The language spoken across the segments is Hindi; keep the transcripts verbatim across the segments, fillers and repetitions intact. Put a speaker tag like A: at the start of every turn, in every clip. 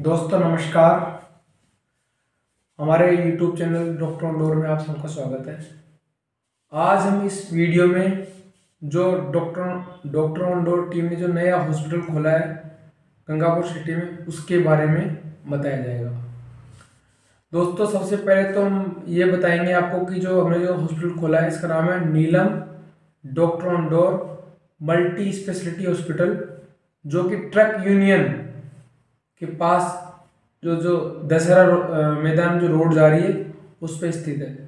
A: दोस्तों नमस्कार। हमारे YouTube channel doctor on door में आप सबका स्वागत है। आज हम इस वीडियो में जो doctor doctor on door team ने जो नया हॉस्पिटल खोला है गंगापुर सिटी में, उसके बारे में बताया जाएगा। दोस्तों सबसे पहले तो हम ये बताएंगे आपको कि जो हमने जो हॉस्पिटल खोला है इसका नाम है Neelam doctor on door multi speciality hospital, जो कि ट्रक यूनियन के पास जो जो दशहरा मैदान जो रोड जा रही है उस पर स्थित है।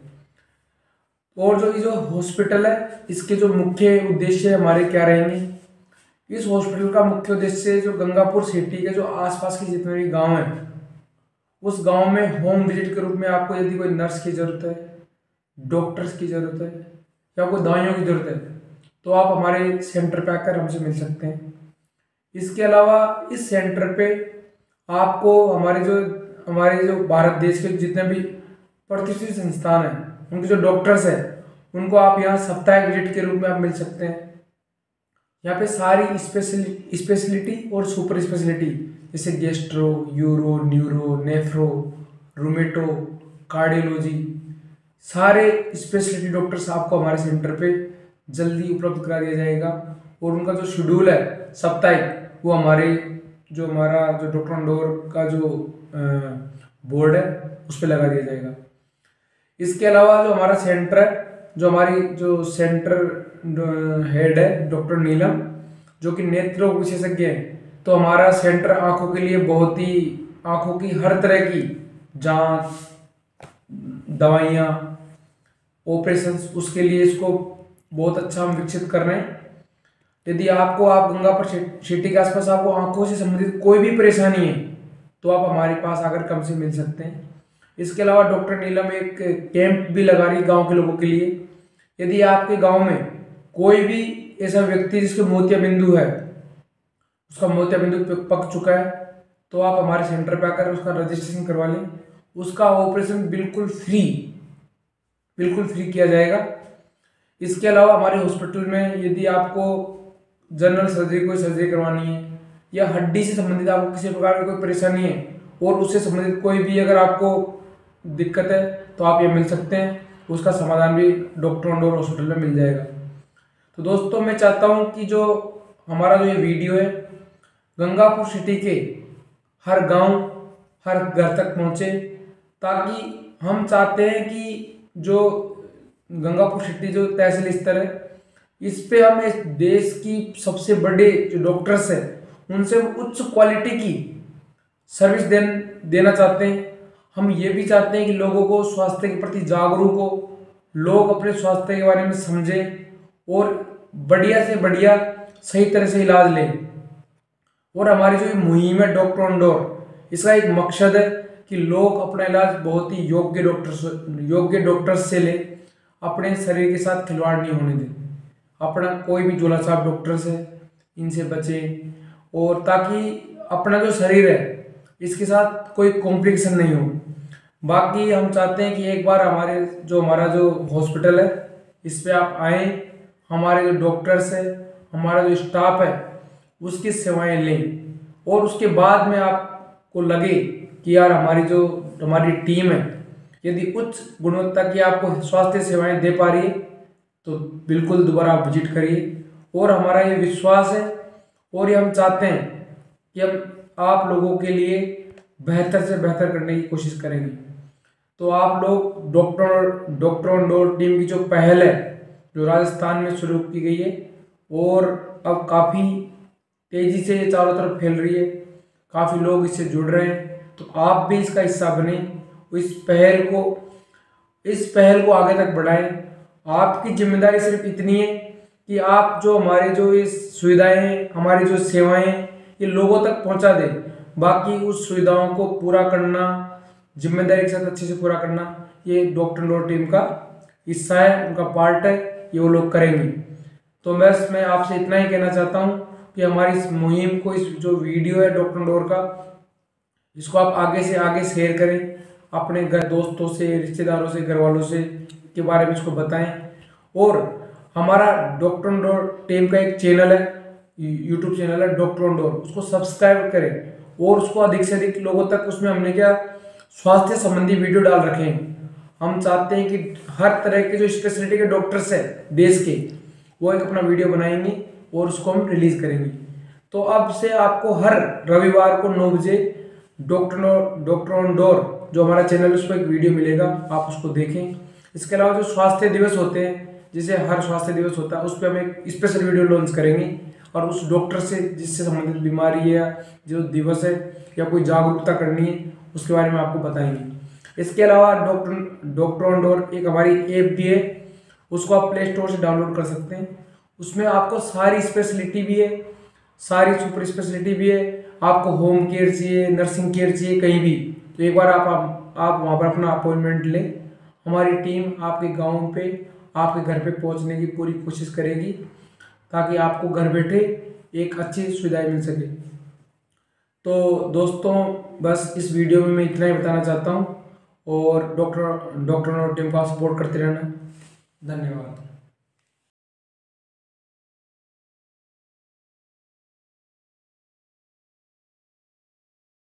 A: और जो ये जो हॉस्पिटल है इसके जो मुख्य उद्देश्य हमारे क्या रहेंगे, इस हॉस्पिटल का मुख्य उद्देश्य जो गंगापुर सिटी के जो आसपास के जितने भी गांव हैं उस गांव में होम विजिट के रूप में आपको यदि कोई नर्स की ज़रूरत है, डॉक्टर्स की ज़रूरत है या कोई दवाइयों की ज़रूरत है तो आप हमारे सेंटर पे आकर हमसे मिल सकते हैं। इसके अलावा इस सेंटर पे आपको हमारे जो हमारे जो भारत देश के जितने भी प्रतिष्ठित संस्थान हैं उनके जो डॉक्टर्स हैं उनको आप यहाँ साप्ताहिक विजिट के रूप में आप मिल सकते हैं। यहाँ पे सारी स्पेशलिटी स्पेशलिटी और सुपर स्पेशलिटी जैसे gastro, uro, neuro, nephro, rheumato, cardiology, सारे स्पेशलिटी डॉक्टर्स आपको हमारे सेंटर पे जल्दी उपलब्ध करा दिया जाएगा। और उनका जो शेड्यूल है साप्ताहिक वो हमारे जो हमारा जो डॉक्टर ऑन डोर का जो बोर्ड है उस पर लगा दिया जाएगा। इसके अलावा जो हमारा सेंटर है, जो हमारी जो सेंटर हेड है डॉक्टर नीलम, जो कि नेत्र रोग विशेषज्ञ हैं, तो हमारा सेंटर आंखों के लिए बहुत ही आंखों की हर तरह की जांच, दवाइयाँ, ऑपरेशंस, उसके लिए इसको बहुत अच्छा हम विकसित कर रहे हैं। यदि आपको आप गंगापुर सिटी के आसपास आपको आंखों से संबंधित कोई भी परेशानी है तो आप हमारे पास आकर कम से मिल सकते हैं। इसके अलावा डॉक्टर नीलम एक कैंप भी लगा रही है गांव के लोगों के लिए। यदि आपके गांव में कोई भी ऐसा व्यक्ति जिसके मोतिया बिंदु है, उसका मोतिया बिंदु पक चुका है, तो आप हमारे सेंटर पर आकर उसका रजिस्ट्रेशन करवा लें। उसका ऑपरेशन बिल्कुल फ्री बिल्कुल फ्री किया जाएगा। इसके अलावा हमारे हॉस्पिटल में यदि आपको जनरल सर्जरी कोई सर्जरी करवानी है या हड्डी से संबंधित आपको किसी प्रकार की कोई परेशानी है और उससे संबंधित कोई भी अगर आपको दिक्कत है तो आप ये मिल सकते हैं, उसका समाधान भी डॉक्टर ऑन डोर हॉस्पिटल में मिल जाएगा। तो दोस्तों मैं चाहता हूँ कि जो हमारा जो ये वीडियो है गंगापुर सिटी के हर गांव हर घर तक पहुँचे, ताकि हम चाहते हैं कि जो गंगापुर सिटी जो तहसील स्तर है इस पे हम इस देश की सबसे बड़े जो डॉक्टर्स हैं उनसे उच्च क्वालिटी की सर्विस दे, देना चाहते हैं। हम ये भी चाहते हैं कि लोगों को स्वास्थ्य के प्रति जागरूक हो, लोग अपने स्वास्थ्य के बारे में समझें और बढ़िया से बढ़िया सही तरह से इलाज लें। और हमारी जो मुहिम है डॉक्टर ऑन डोर, इसका एक मकसद है कि लोग अपना इलाज बहुत ही योग्य डॉक्टर्स योग्य डॉक्टर्स से लें, अपने शरीर के साथ खिलवाड़ नहीं होने दें। अपना कोई भी झोला छाप डॉक्टर्स है इनसे बचें, और ताकि अपना जो शरीर है इसके साथ कोई कॉम्प्लिकेशन नहीं हो। बाकी हम चाहते हैं कि एक बार हमारे जो हमारा जो हॉस्पिटल है इस पे आप आएँ, हमारे जो डॉक्टर्स है, हमारा जो स्टाफ है उसकी सेवाएं लें, और उसके बाद में आपको लगे कि यार हमारी जो हमारी टीम है यदि उच्च गुणवत्ता की आपको स्वास्थ्य सेवाएं दे पा रही है तो बिल्कुल दोबारा आप विजिट करिए। और हमारा ये विश्वास है और ये हम चाहते हैं कि हम आप लोगों के लिए बेहतर से बेहतर करने की कोशिश करेंगे। तो आप लोग doctor doctor on door team की जो पहल है जो राजस्थान में शुरू की गई है और अब काफ़ी तेज़ी से ये चारों तरफ फैल रही है, काफ़ी लोग इससे जुड़ रहे हैं, तो आप भी इसका हिस्सा बने, इस पहल को इस पहल को आगे तक बढ़ाएं। आपकी जिम्मेदारी सिर्फ इतनी है कि आप जो हमारे जो ये सुविधाएं हैं, हमारी जो सेवाएं हैं, ये लोगों तक पहुंचा दें। बाकी उस सुविधाओं को पूरा करना, जिम्मेदारी के साथ अच्छे से पूरा करना, ये डॉक्टर डोर टीम का हिस्सा है, उनका पार्ट है, ये वो लोग करेंगे। तो बस मैं आपसे इतना ही कहना चाहता हूँ कि हमारी इस मुहिम को, इस जो वीडियो है डॉक्टर डोर का, इसको आप आगे से आगे शेयर करें, अपने घर दोस्तों से, रिश्तेदारों से, घर वालों से के बारे में इसको बताएं। और हमारा डॉक्टर ऑन डोर टीम का एक चैनल है, यूट्यूब चैनल है डॉक्टर ऑन डोर, उसको सब्सक्राइब करें और उसको अधिक से अधिक लोगों तक उसमें हमने क्या स्वास्थ्य संबंधी वीडियो डाल रखे हैं। हम चाहते हैं कि हर तरह के जो स्पेशलिटी के डॉक्टर्स है देश के, वो एक अपना वीडियो बनाएंगे और उसको हम रिलीज करेंगे। तो अब से आपको हर रविवार को नौ बजे डॉक्टर डॉक्टर ऑन डोर जो हमारा चैनल है उस पर एक वीडियो मिलेगा, आप उसको देखें। इसके अलावा जो स्वास्थ्य दिवस होते हैं, जैसे हर स्वास्थ्य दिवस होता है, उस पर हम एक स्पेशल वीडियो लॉन्च करेंगे और उस डॉक्टर से जिससे संबंधित बीमारी है, जो दिवस है या कोई जागरूकता करनी है, उसके बारे में आपको बताएंगे। इसके अलावा डॉक्टर डॉक्टर ऑन डोर एक हमारी ऐप भी है, उसको आप प्ले स्टोर से डाउनलोड कर सकते हैं। उसमें आपको सारी स्पेशलिटी भी है, सारी सुपर स्पेशलिटी भी है। आपको होम केयर चाहिए, नर्सिंग केयर चाहिए, कहीं भी, तो एक बार आप आप, आप वहाँ पर अपना अपॉइंटमेंट लें। हमारी टीम आपके गांव पे, आपके घर पे पहुँचने की पूरी कोशिश करेगी ताकि आपको घर बैठे एक अच्छी सुविधाएं मिल सके। तो दोस्तों, बस इस वीडियो में मैं इतना ही बताना चाहता हूँ और डॉक्टर डॉक्टर और टीम का सपोर्ट करते रहना। धन्यवाद।